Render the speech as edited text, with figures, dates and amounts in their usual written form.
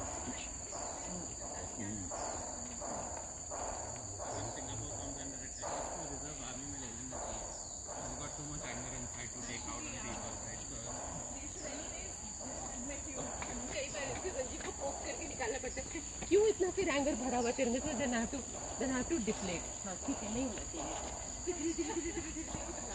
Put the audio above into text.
क्यों इतना फिर एंगर भरा हुआ तेरे में? तो देन हैव टू डिफ्लेट। हाँ ठीक है, नहीं होना चाहिए।